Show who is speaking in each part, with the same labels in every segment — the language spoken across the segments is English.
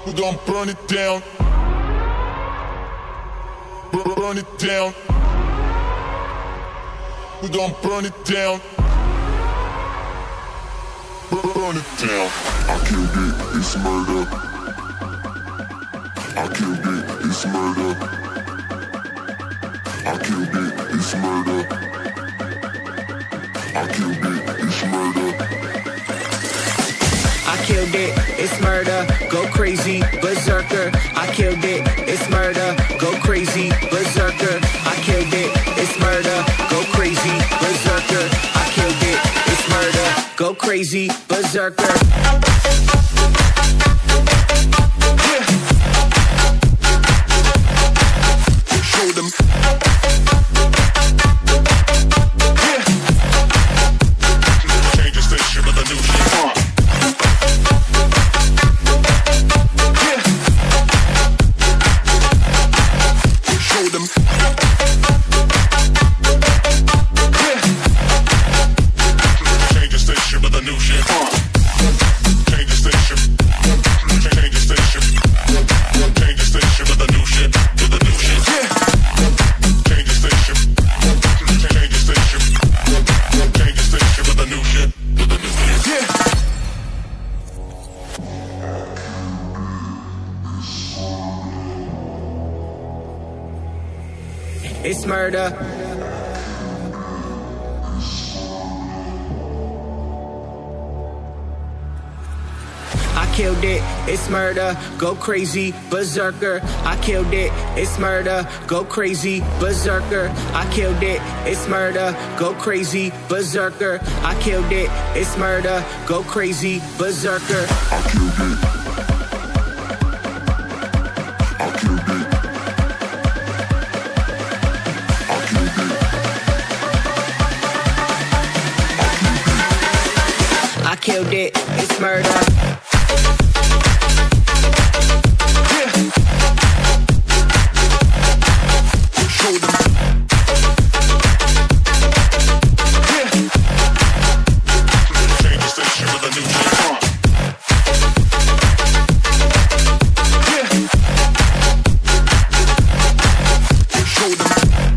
Speaker 1: We gon' burn it down. Burn it down. We gon' burn it down. Burn it down.
Speaker 2: I killed it, it's murder. I killed it, it's murder. I killed it, it's murder. I killed it, it's murder.
Speaker 3: I killed it, it's murder, go crazy, berserker. I killed it, it's murder, go crazy, berserker. I killed it, it's murder, go crazy, berserker. I killed it, it's murder, go crazy, berserker.
Speaker 1: Show them. Change the station with a new shit. Show them. Change the station with a new shit. Change the station. Change the station. Change the station with a new shit. With a new shit. Change the station. Change the station. Change the station with a new shit. With a new shit.
Speaker 3: It's murder. I killed it, it's murder, go crazy, berserker. I killed it, it's murder, go crazy, berserker. I killed it, it's murder, go crazy, berserker. I killed it, it's murder, go crazy, berserker.
Speaker 2: I killed it. I killed it. I killed it.
Speaker 3: I killed it, it's murder.
Speaker 1: Show them. Change the station with a new shit. Show them.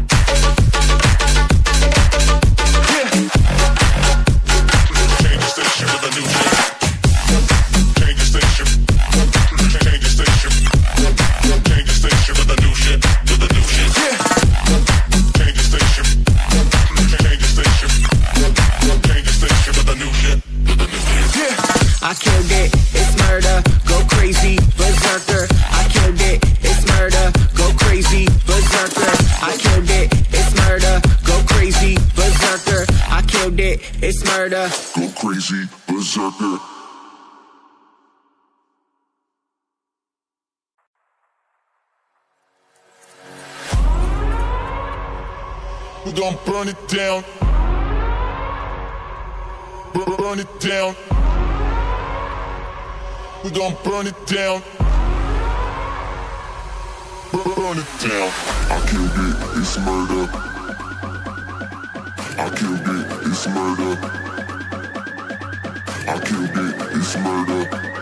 Speaker 1: Change the station with a new shit. Change the station. Change the station. Change the station with a new shit. With a new shit. Change the station. Change the station. Change the station with a new shit. With a new shit.
Speaker 3: I killed it, it's murder, go crazy, berserker. I killed it, it's murder, go crazy, berserker. I killed it, it's murder, go crazy, berserker. I killed it, it's murder.
Speaker 2: Go crazy, berserker.
Speaker 1: We gon' burn it down. Burn it down. We gon' burn it down. Burn it down.
Speaker 2: I killed it, it's murder. I killed it, it's murder. I killed it, it's murder.